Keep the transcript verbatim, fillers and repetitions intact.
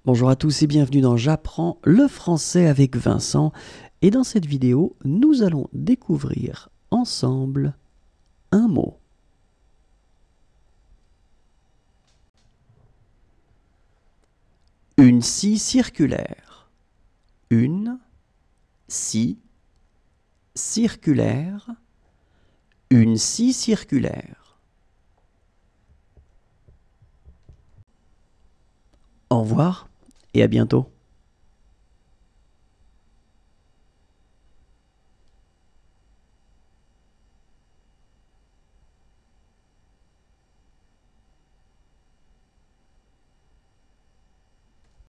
Bonjour à tous et bienvenue dans J'apprends le français avec Vincent. Et dans cette vidéo, nous allons découvrir ensemble un mot. Une scie circulaire. Une scie circulaire. Une scie circulaire. Au revoir et à bientôt.